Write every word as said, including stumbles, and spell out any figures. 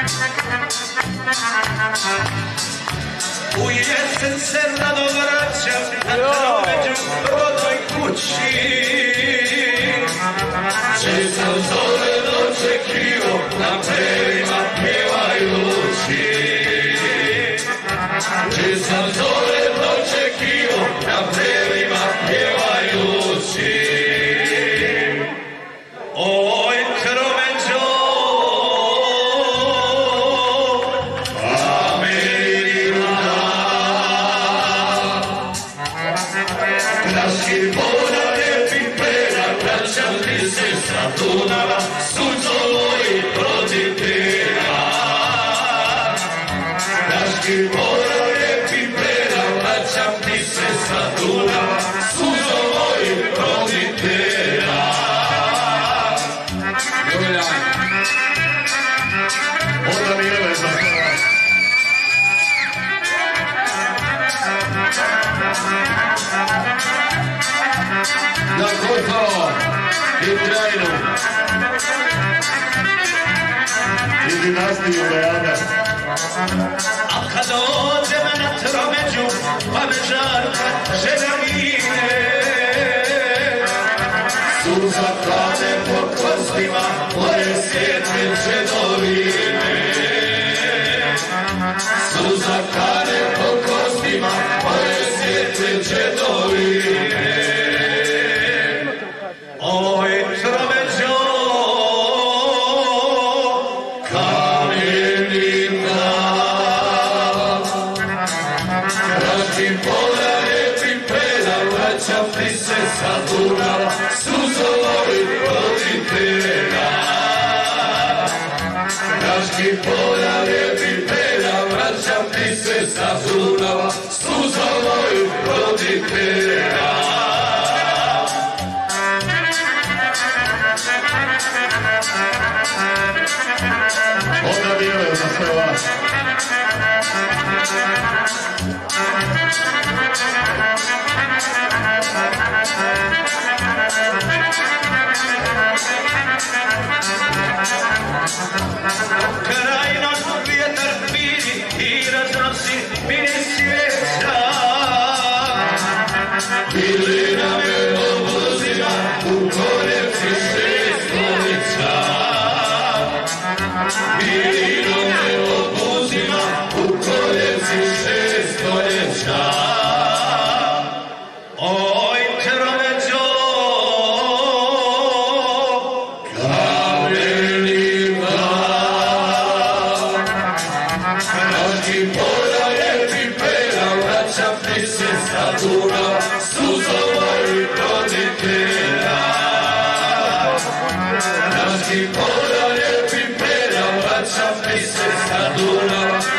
U jesen se rado vraćam na tromeđu rodnoj kući. Često zove dočekio na prerima pjevajući. Često zove dočekio na prerima pjevajući. Oj tromeđo, Kraški voda lijepi preda, vraćam ti se sa Dunava, suđo mojih roditelja. Kraški voda lijepi preda, vraćam ti se sa Dunava, suđo mojih roditelja. Onda mi je za na Kosovo i Krajinu i dinastiju Rejada. A kad dođem na tromeđu, pa me žarka žena mine, suza plane po kostima moje sjetne čedovine. Suza plane po kostima moje sjetne čedovine. Oj tromeđo, kamenina, Kraški voda lijepi preda, vraćam ti se sa Dunava, suzo mojih roditelja. Kraški voda lijepi preda, vraćam ti se sa Dunava, suzo mojih roditelja. Onda dijele za sve vas. Krajino vjetar vidi i raznosi mini svijeća. Bilina me obuzima u koljevci šestolica. Bilino me obuzima u koljevci šestoljeća. Oj tromeđo, kamenina, Kraški voda lijepi preda, vraćam ti se sa Dunava, suzo mojih roditelja. Kraški voda lijepi preda, vraćam ti se sa Dunava,